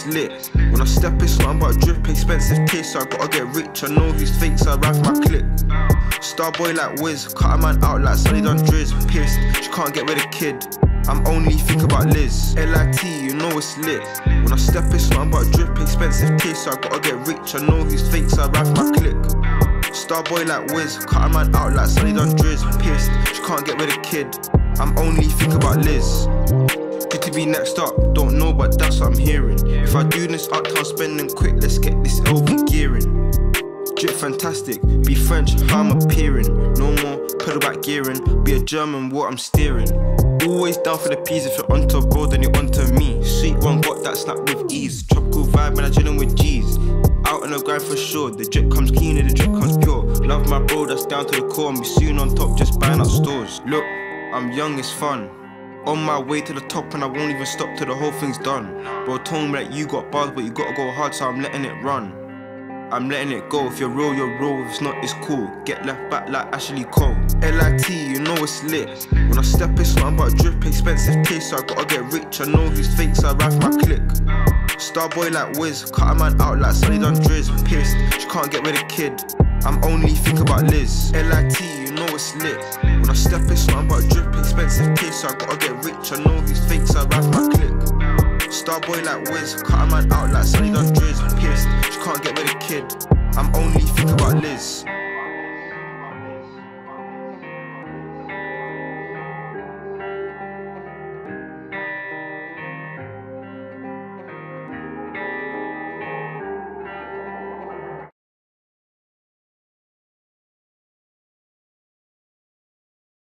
it's lit. When I step, it's nothing but drip, expensive taste, so I gotta get rich. I know who's fake, so I ride for my click. Starboy like Wiz, cut a man out like Sonny done Drizz. Pissed, she can't get rid of kid. I'm only thinking about Liz. LIT, you know it's lit. When I step, it's nothing but drip, expensive taste, so I gotta get rich. I know who's fake, so I ride for my click. Starboy like Wiz, cut a man out like Sonny done Drizz. Pissed, she can't get rid of kid. I'm only thinking about Liz. Good to be next up, don't know but that's what I'm hearing. If I do this uptown spending quick, let's get this LV gearing. Drip fantastic, be French, how I'm appearing. No more pedal back gearing, be a German, what I'm steering. Always down for the peas, if you're onto a bro then you're onto me. Sweet one, got that snap with ease. Tropical vibe and I chillin' with G's. Out on the grind for sure, the drip comes clean and the drip comes pure. Love my bro, that's down to the core, and be soon on top, just buying up stores. Look, I'm young, it's fun. On my way to the top and I won't even stop till the whole thing's done. Bro told me that you got bars but you gotta go hard, so I'm letting it run. I'm letting it go, if you're real, you're real, if it's not, it's cool. Get left back like Ashley Cole. LIT, you know it's lit. When I step, it's nothing but drip, expensive taste, so I gotta get rich. I know who's fake, so I ride for my click. Starboy like Wiz, cut a man out like Sonny done Drizz. Pissed, she can't get rid of kid. I'm only thinking about Liz. LIT, you know it's lit. When I step, it's nothing but drip, expensive taste, so I gotta get rich. I know who's fake, so I ride for my click. Starboy like Wiz, cut a man out like Sonny done